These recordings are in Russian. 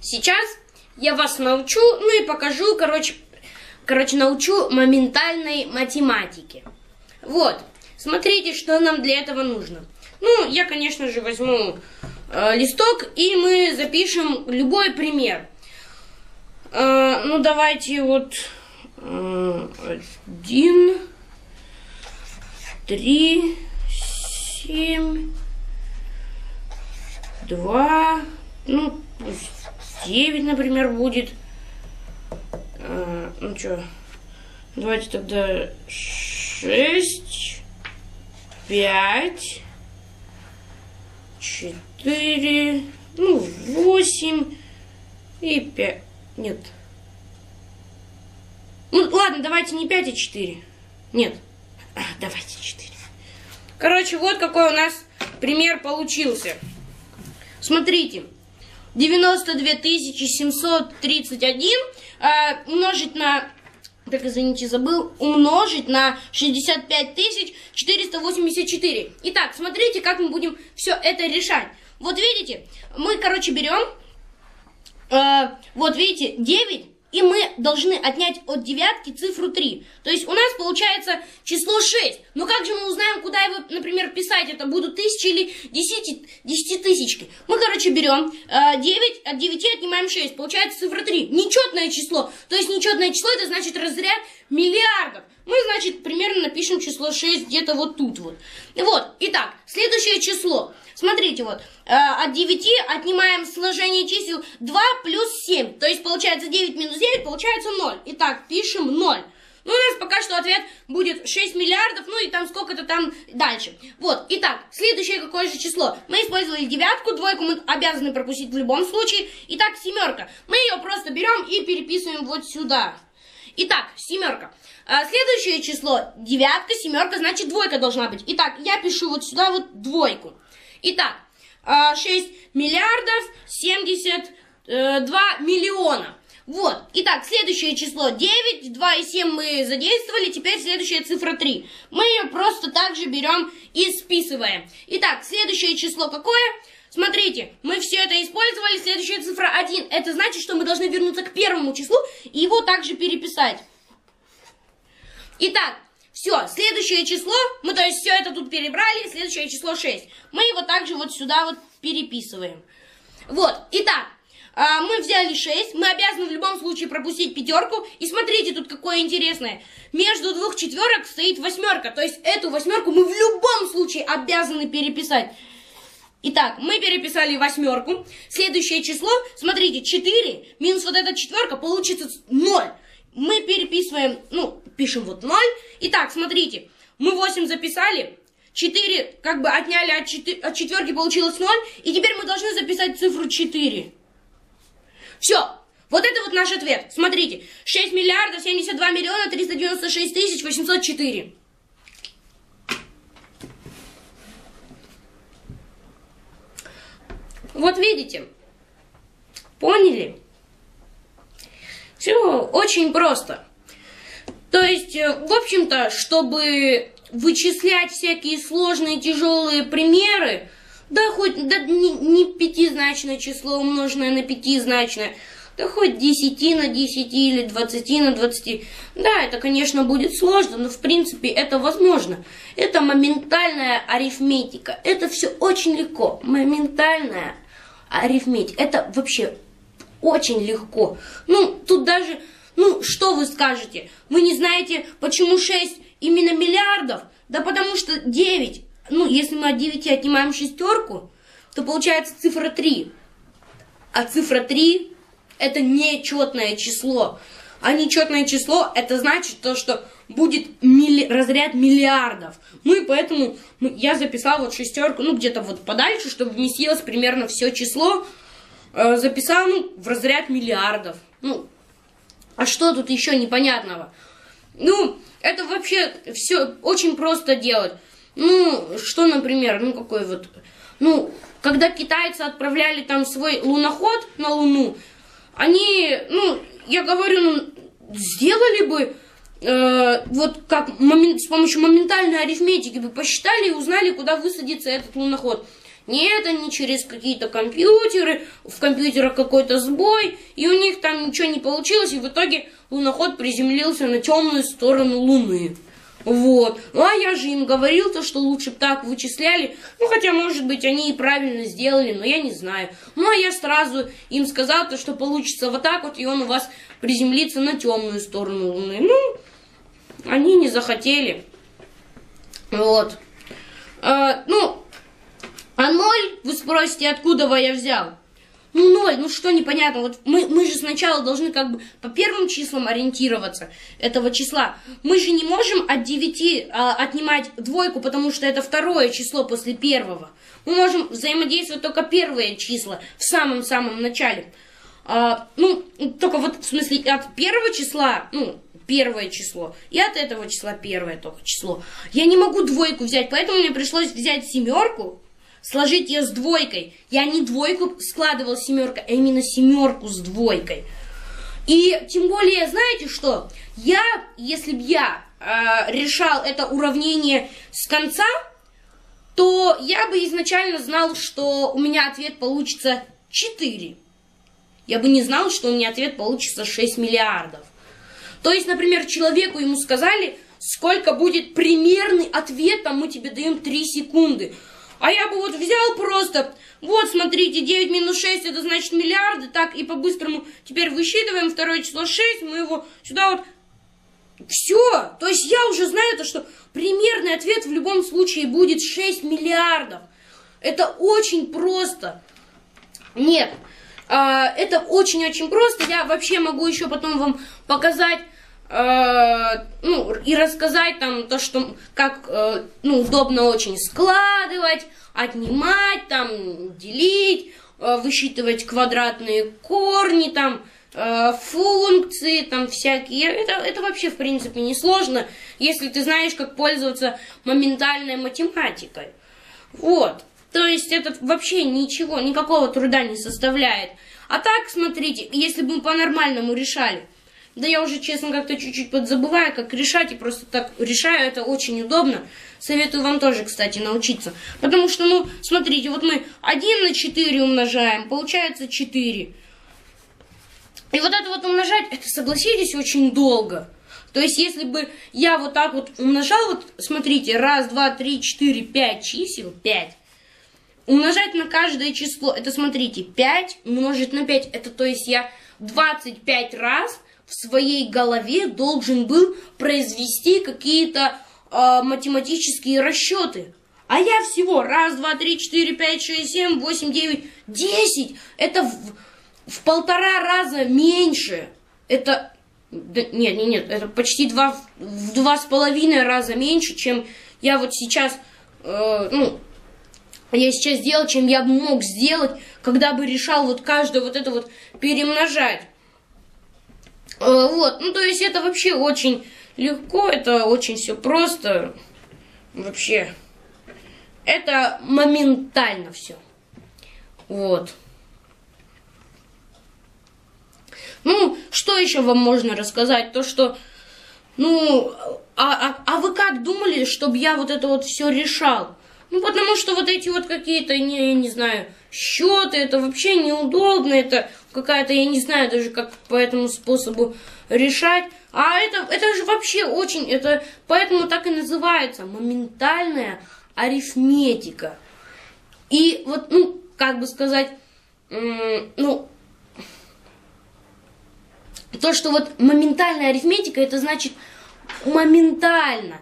Сейчас я вас научу, ну и покажу, короче, научу моментальной математике. Вот, смотрите, что нам для этого нужно. Ну, я, конечно же, возьму листок, и мы запишем любой пример. Ну, давайте вот 1, 3, 7, 2, ну, 9, например, будет. Ну, что, давайте тогда 6, 5, 4, ну, 8 и 5. Нет. Ну, ладно, давайте не 5, а 4. Нет. Давайте 4. Короче, вот какой у нас пример получился. Смотрите. 92 731 умножить на... Так, извините, забыл. Умножить на 65 484. Итак, смотрите, как мы будем все это решать. Вот видите, мы, короче, берем... вот видите, 9, и мы должны отнять от девятки цифру 3. То есть у нас получается число 6. Но как же мы узнаем, куда его, например, писать? Это будут тысячи или десятитысячки. Мы, короче, берем 9, от 9 отнимаем 6. Получается цифра 3. Нечетное число. То есть нечетное число, это значит разряд миллиардов. Мы, значит, примерно напишем число 6 где-то вот тут вот. Вот, итак, следующее число. Смотрите, вот, от 9 отнимаем сложение чисел 2 плюс 7. То есть получается 9 минус 9, получается 0. Итак, пишем 0. Ну, у нас пока что ответ будет 6 миллиардов, ну и там сколько-то там дальше. Вот, итак, следующее какое же число? Мы использовали девятку, двойку мы обязаны пропустить в любом случае. Итак, семерка. Мы ее просто берем и переписываем вот сюда. Итак, семерка. Следующее число девятка, семерка, значит двойка должна быть. Итак, я пишу вот сюда вот двойку. Итак, 6 миллиардов 72 миллиона. Вот. Итак, следующее число 9, 2 и 7 мы задействовали. Теперь следующая цифра 3. Мы ее просто также берем и списываем. Итак, следующее число какое? Смотрите, мы все это использовали. Следующая цифра 1. Это значит, что мы должны вернуться к первому числу и его также переписать. Итак, все, следующее число, мы, то есть, все это тут перебрали, следующее число 6. Мы его также вот сюда вот переписываем. Вот, итак, мы взяли 6, мы обязаны в любом случае пропустить пятерку. И смотрите, тут какое интересное. Между двух четверок стоит восьмерка, то есть эту восьмерку мы в любом случае обязаны переписать. Итак, мы переписали восьмерку. Следующее число, смотрите, 4 минус вот эта четверка получится 0. Мы переписываем, ну, пишем вот 0. Итак, смотрите, мы 8 записали, 4 как бы отняли от четверки, получилось 0. И теперь мы должны записать цифру 4. Все, вот это вот наш ответ. Смотрите, 6 миллиардов 72 миллиона 396 тысяч 804. Вот видите, поняли? Все очень просто. То есть, в общем-то, чтобы вычислять всякие сложные, тяжелые примеры, да хоть не пятизначное число, умноженное на пятизначное, да хоть 10 на 10 или 20 на 20. Да, это, конечно, будет сложно, но в принципе это возможно. Это моментальная арифметика. Это все очень легко. Моментальная арифметика. Это вообще очень легко. Ну, тут даже, ну, что вы скажете? Вы не знаете, почему 6 именно миллиардов? Да потому что 9, ну, если мы от 9 отнимаем шестерку, то получается цифра 3. А цифра 3 это нечетное число. А нечетное число это значит то, что будет разряд миллиардов. Ну и поэтому я записал вот шестерку, ну, где-то вот подальше, чтобы вместилось примерно все число. Записал, ну, в разряд миллиардов. Ну, а что тут еще непонятного? Ну, это вообще все очень просто делать. Ну, что, например, ну, какой вот... Ну, когда китайцы отправляли там свой луноход на Луну, они, ну, я говорю, ну, сделали бы, вот как с помощью моментальной арифметики бы посчитали и узнали, куда высадится этот луноход. Нет, они через какие-то компьютеры, в компьютерах какой-то сбой, и у них там ничего не получилось, и в итоге луноход приземлился на темную сторону Луны. Вот. Ну, а я же им говорил, то, что лучше бы так вычисляли. Ну, хотя, может быть, они и правильно сделали, но я не знаю. Ну, а я сразу им сказал, то, что получится вот так вот, и он у вас приземлится на темную сторону Луны. Ну, они не захотели. Вот. А 0, вы спросите, откуда я взял? Ну, 0, ну что непонятно, вот мы же сначала должны как бы по первым числам ориентироваться этого числа. Мы же не можем от 9 отнимать двойку, потому что это второе число после первого. Мы можем взаимодействовать только первые числа в самом-самом начале. Только вот в смысле от первого числа, первое число, и от этого числа первое только число. Я не могу двойку взять, поэтому мне пришлось взять семерку, сложить ее с двойкой. Я не двойку складывал с семеркой, а именно семерку с двойкой. И тем более, знаете что? Если бы я решал это уравнение с конца, то я бы изначально знал, что у меня ответ получится 4. Я бы не знал, что у меня ответ получится 6 миллиардов. То есть, например, человеку ему сказали, сколько будет примерный ответ, там мы тебе даем 3 секунды. А я бы вот взял просто, вот смотрите, 9 минус 6 это значит миллиарды, так и по-быстрому теперь высчитываем второе число 6, мы его сюда вот, все. То есть я уже знаю то, что примерный ответ в любом случае будет 6 миллиардов. Это очень просто. Нет, это очень-очень просто. Я вообще могу еще потом вам показать, и рассказать там то, что как удобно очень складывать, отнимать, там, делить, высчитывать квадратные корни, там, функции, там, всякие. Это вообще, в принципе, не сложно, если ты знаешь, как пользоваться моментальной математикой. Вот. То есть это вообще ничего, никакого труда не составляет. А так, смотрите, если бы мы по-нормальному решали, да я уже, честно, как-то чуть-чуть подзабываю, как решать, и просто так решаю, это очень удобно. Советую вам тоже, кстати, научиться. Потому что, смотрите, вот мы 1 на 4 умножаем, получается 4. И вот это вот умножать, это, согласитесь, очень долго. То есть, если бы я вот так вот умножал, вот, смотрите, 1, 2, 3, 4, 5 чисел, 5. Умножать на каждое число, это, смотрите, 5 умножить на 5, это, то есть, я 25 раз в своей голове должен был произвести какие-то математические расчеты. А я всего 1, 2, 3, 4, 5, 6, 7, 8, 9, 10. Это в 1,5 раза меньше. Это... Нет, это почти в 2,5 раза меньше, чем я вот сейчас... я сейчас сделал, чем я мог сделать, когда бы решал вот каждое вот это вот перемножать. Вот, то есть это вообще очень легко, это очень все просто. Вообще, это моментально все. Вот. Что еще вам можно рассказать? То, что, а вы как думали, чтобы я вот это вот все решал? Потому что вот эти вот какие-то, я не знаю, счеты, это вообще неудобно, это какая-то, я не знаю даже, как по этому способу решать. А это же вообще очень, это поэтому так и называется моментальная арифметика. И вот, как бы сказать, то, что вот моментальная арифметика, это значит моментально.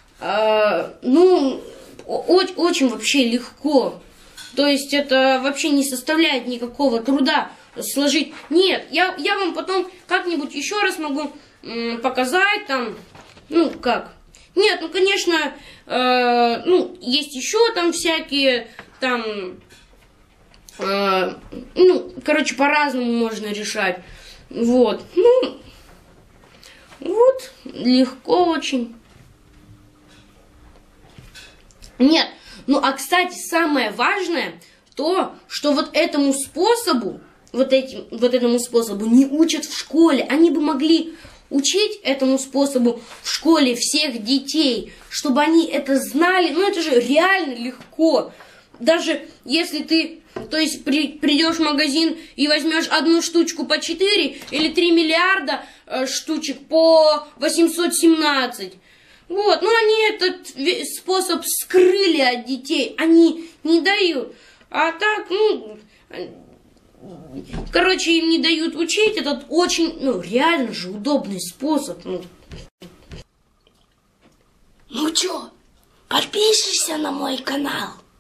Очень вообще легко. То есть это вообще не составляет никакого труда сложить. Нет, я вам потом как-нибудь еще раз могу показать там, как. Нет, конечно, есть еще там всякие, там, по-разному можно решать. Вот, вот, легко очень. Нет, кстати, самое важное то, что вот этому способу, этому способу не учат в школе. Они бы могли учить этому способу в школе всех детей, чтобы они это знали. Это же реально легко. даже если ты, то есть придешь в магазин и возьмешь одну штучку по 4 или 3 миллиарда штучек по 817. Вот, но они этот способ скрыли от детей, они не дают. А так, короче, им не дают учить этот очень, реально же удобный способ. Ну чё, подпишешься на мой канал?